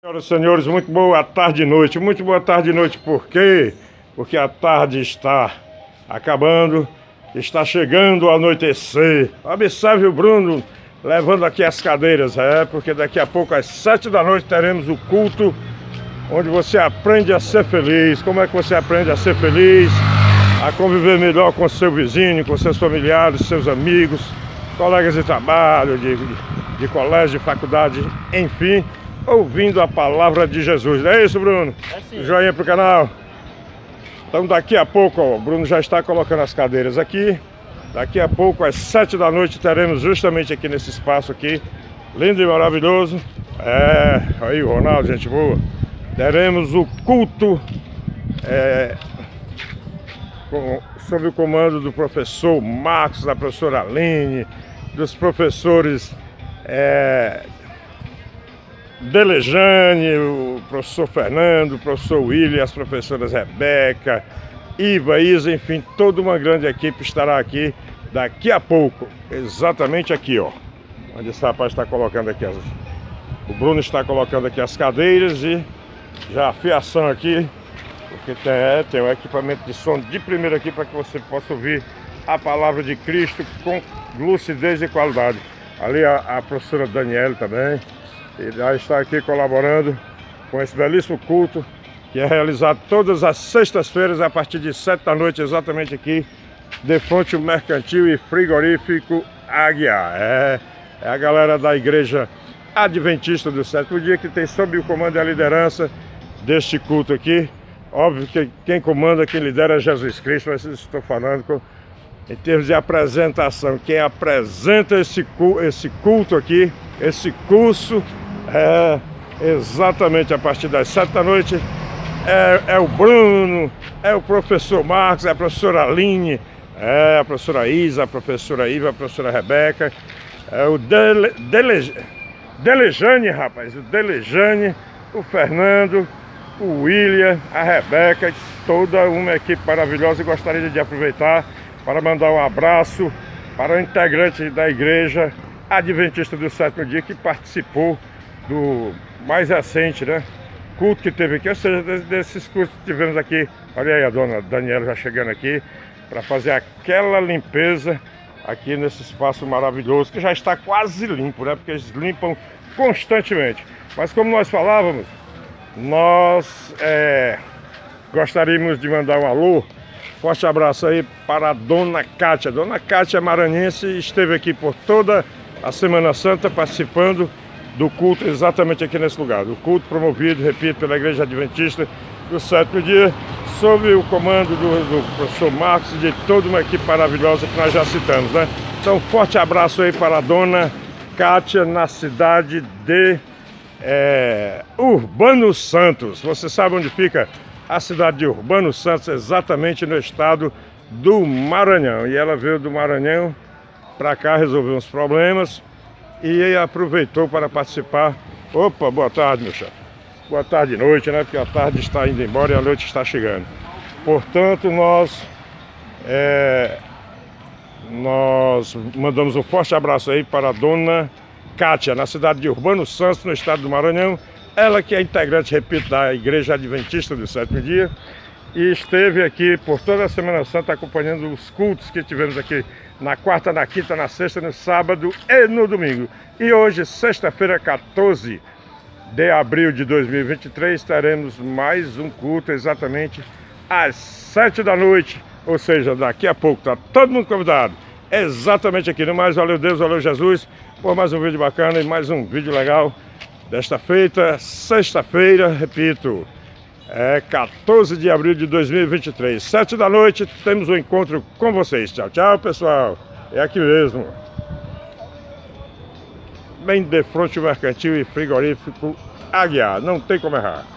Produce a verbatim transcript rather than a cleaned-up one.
Senhoras e senhores, muito boa tarde e noite. Muito boa tarde e noite, por quê? Porque a tarde está acabando, está chegando a anoitecer. Observe o Bruno levando aqui as cadeiras, é, porque daqui a pouco às sete da noite teremos o culto, onde você aprende a ser feliz. Como é que você aprende a ser feliz? A conviver melhor com seu vizinho, com seus familiares, seus amigos, colegas de trabalho, de, de, de colégio, de faculdade, enfim, ouvindo a palavra de Jesus. Não é isso, Bruno? É sim. Joinha pro canal. Então daqui a pouco, ó, o Bruno já está colocando as cadeiras aqui. Daqui a pouco, às sete da noite, teremos justamente aqui nesse espaço aqui, lindo e maravilhoso. É, aí o Ronaldo, gente boa. Teremos o culto é, com, sob o comando do professor Marcos, da professora Aline, dos professores é, Delejane, o professor Fernando, o professor William, as professoras Rebeca, Iva, Isa, enfim, toda uma grande equipe estará aqui daqui a pouco, exatamente aqui, ó, onde esse rapaz está colocando aqui, as, o Bruno está colocando aqui as cadeiras e já a fiação aqui, porque tem, é, tem um equipamento de som de primeira aqui para que você possa ouvir a palavra de Cristo com lucidez e qualidade. Ali a, a professora Daniela também, ele já está aqui colaborando com esse belíssimo culto, que é realizado todas as sextas-feiras a partir de sete da noite, exatamente aqui, de frente ao Mercantil e Frigorífico Aguiar. É, é a galera da Igreja Adventista do Sétimo Dia que tem sob o comando e a liderança deste culto aqui. Óbvio que quem comanda, quem lidera é Jesus Cristo, mas estou falando com, em termos de apresentação, quem apresenta esse culto, esse culto aqui, esse curso, é exatamente a partir das sete da noite, é, é o Bruno, é o professor Marcos, é a professora Aline, é a professora Isa, a professora Iva, a professora Rebeca, é o Dele, Dele, Delejane, rapaz, o Delejane, o Fernando, o William, a Rebeca, toda uma equipe maravilhosa. E gostaria de aproveitar para mandar um abraço para o integrante da Igreja Adventista do Sétimo Dia que participou do mais recente, né, culto que teve aqui, ou seja, desses cultos que tivemos aqui. Olha aí a dona Daniela já chegando aqui para fazer aquela limpeza aqui nesse espaço maravilhoso, que já está quase limpo, né, porque eles limpam constantemente. Mas como nós falávamos, nós é, gostaríamos de mandar um alô, forte abraço aí para a dona Kátia. Dona Kátia maranhense esteve aqui por toda a Semana Santa participando do culto exatamente aqui nesse lugar. O culto promovido, repito, pela Igreja Adventista do Sétimo Dia, sob o comando do, do professor Marcos e de toda uma equipe maravilhosa que nós já citamos, né? Então, forte abraço aí para a dona Kátia na cidade de é, Urbano Santos. Você sabe onde fica a cidade de Urbano Santos? Exatamente no estado do Maranhão. E ela veio do Maranhão para cá resolver uns problemas e aproveitou para participar. Opa, boa tarde, meu chefe. Boa tarde e noite, né? Porque a tarde está indo embora e a noite está chegando. Portanto, nós é, nós mandamos um forte abraço aí para a dona Kátia, na cidade de Urbano Santos, no estado do Maranhão. Ela que é integrante, repito, da Igreja Adventista do Sétimo Dia e esteve aqui por toda a Semana Santa acompanhando os cultos que tivemos aqui na quarta, na quinta, na sexta, no sábado e no domingo. E hoje, sexta-feira, quatorze de abril de dois mil e vinte e três, teremos mais um culto exatamente às sete da noite, ou seja, daqui a pouco, tá todo mundo convidado, exatamente aqui. No mais, valeu Deus, valeu Jesus, por mais um vídeo bacana e mais um vídeo legal desta feita, sexta-feira, repito, é quatorze de abril de dois mil e vinte e três, sete da noite, temos um encontro com vocês. Tchau, tchau, pessoal. É aqui mesmo, bem de frente ao Mercantil e Frigorífico Aguiar, não tem como errar.